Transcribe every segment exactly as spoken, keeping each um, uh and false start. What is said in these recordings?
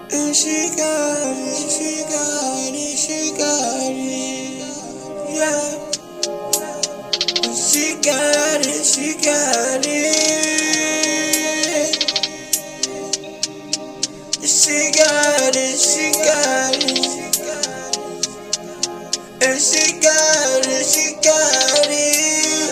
And she got it, she got it, she got it, yeah. And she got it, she got it. She got it, she got it. And she got it, she got it.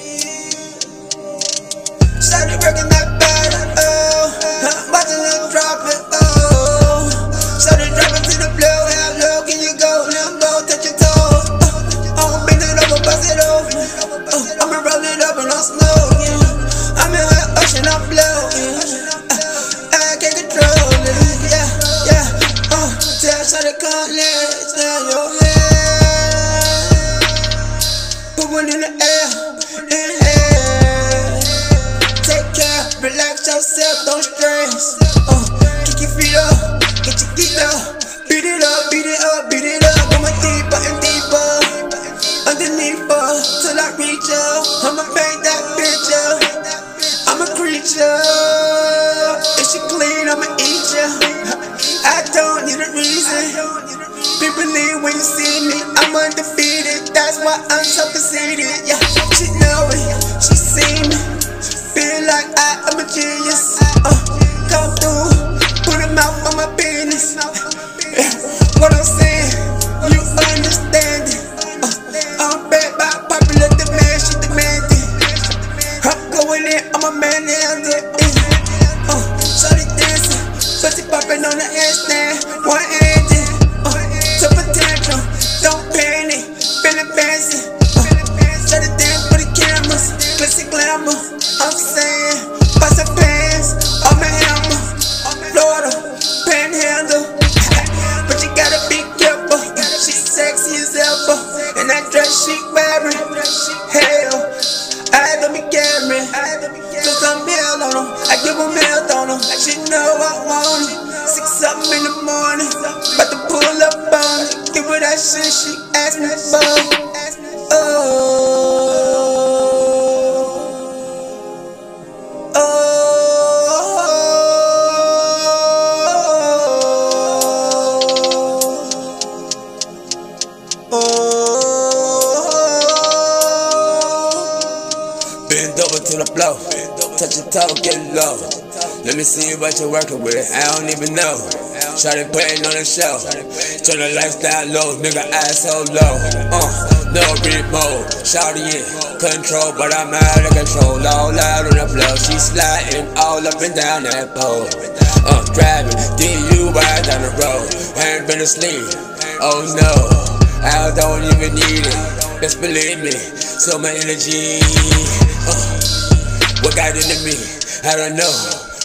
Started working that body, oh. Watching them drop it, oh. Started dropping to the floor, how low can you go? Limbo, touch your toes, oh. I'm bend it over, bust it over, oh. I'ma roll it up and I'm slow, yeah. I'm in her ocean, I'm floating, uh, I can't control it, yeah, yeah, uh. Tell Shawty come let's down your head. Put one in the air, inhale. Take care, relax yourself, don't stress. Uh, kick your feet up, get your feet up. Beat it up, beat it up, beat it up. Going deeper and deeper, underneath her, till I reach her. I'ma paint that picture, I'm a creature. If she clean, I'ma eat ya. I don't need a reason. People leave when you see me, I'm undefeated. That's why I'm so conceited, yeah. She know it, she see me. Feel like I am a genius. Uh, come through, put a mouth on my penis. Yeah, what I'm saying, you understand it. Uh, I'm back by popular demand, she demanded. I'm going in, I'm a man and it. Uh, shawty dancing, pussy popping on the handstand, one handed. Uh, to potential, don't panic, feeling fancy. Uh, shawty dance for the cameras, glitzy glamour. I'm saying, bust her pants, on my hammer, Florida, panhandle. But you gotta be careful, she's sexy as ever. And that dress she wearing, hell, I had to be carrying. Cause I'm hell on her, I give her milk on her. She know I want it, six something in the morning. About to pull up on her, give her that shit she asked me for. Oh. Bend over to the floor, touch your toe, get low. Let me see what you're working with, I don't even know. Shawty putting on the show, turn the lifestyle low, nigga ass so low. Uh, no remote, shawty in control, but I'm out of control. All out on the floor, she sliding all up and down that pole. Uh, driving, then you ride down the road, I ain't been asleep, oh no, I don't even need it. Best believe me, so my energy. Uh, what got into me? I don't know.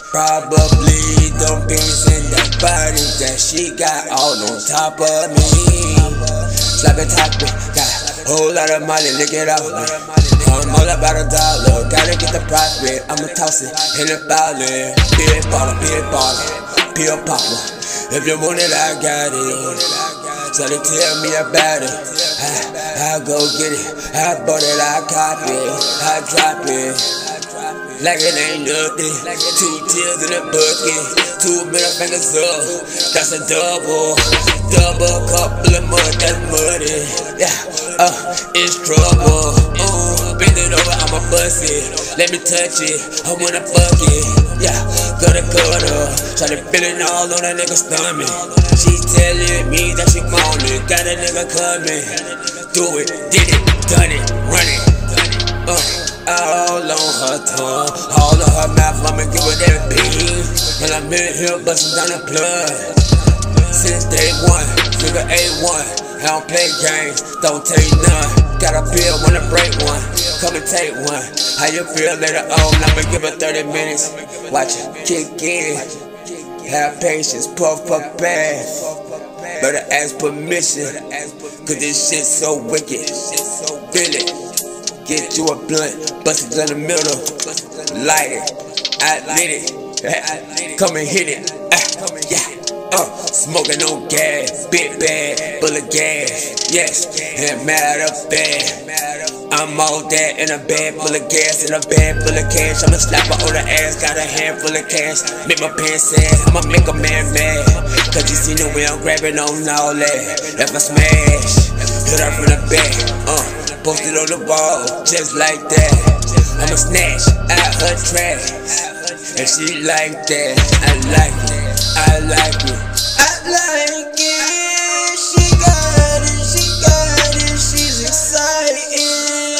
Probably them beans in that body that she got all on top of me. Slap it, top it, got a whole lot of money, lick it off me. I'm all about a dollar, gotta get the profit. I'ma toss it in the ballin'. Big baller, big baller, pill popper. If you want it, I got it. So they tell me about it. I, I go get it. I bought it, I cop it, I drop it. Like it ain't nothing. Two tears in a bucket, two middle fingers up. That's a double, double cup full of mud, that's muddy. Yeah, uh, it's trouble. Uh, bend it over, I'ma bust it. Let me touch it, I wanna fuck it. Yeah, gutter gutter, try to feel it all on that nigga stomach. She telling me that she want it, got a nigga coming. Do it, did it, done it, run it. Uh. All on her tongue, all of her mouth, I'ma give her that bean. And I'm in here bustin' down the blood since day one, nigga A one. I don't play games, don't take none. Got a pill, wanna break one, come and take one. How you feel later on? I'ma give her thirty minutes, watch it kick in. Have patience, puff up bad. Better ask permission, cause this shit so wicked. Feel it. Get you a blunt, bust it in the middle, light it, I lit it, come and hit it, uh, yeah, uh, smoking on gas, big bag, full of gas, yes, and matter of fact. I'm all that in a bag full of gas, in a bag full of cash. I'ma slap her on the ass, got a handful of cash. Make my pants sad, I'ma make a man mad. Cause you see the way I'm grabbing on all that. If I smash, hit her from the back, uh, post it on the wall, just like that. I'ma snatch out her trash, and she like that. I like it, I like it, I like it. She got it, she got it, she's exciting.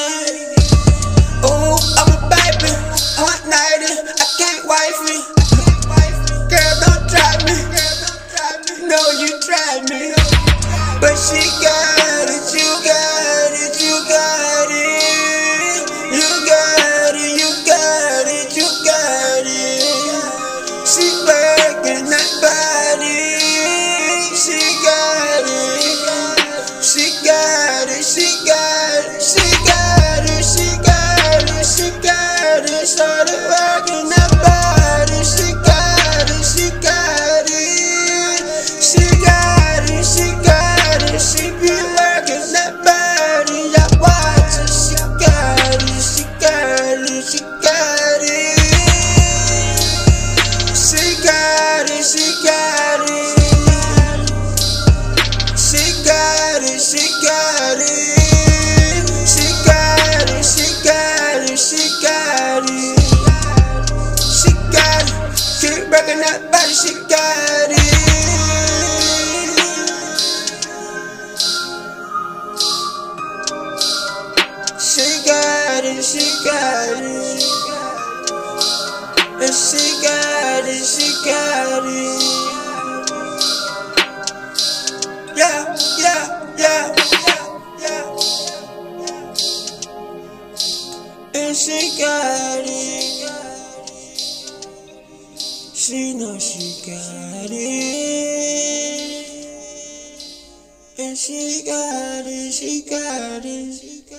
Oh, I'm a baby, hot nighty, I can't wife me. Girl, don't try me, no, you try me. But she got it, you got it, you got it. You got it, you got it, you got it. She working that body. She got it, she got it, she got it, she got it, she got it, she got it. Started working that body. She got it, she got it, she got it, she got it. She be working that body. I watch her. She got it, she got it, she got it. She got it, she got it. She got it, she got it. She got it, she got it, she got it. She got it, keep working that body. She got it. She got it, she got it. And she got it, she got it. Yeah, yeah, yeah, yeah. And she got it. She knows she got it. And she got it, she got it.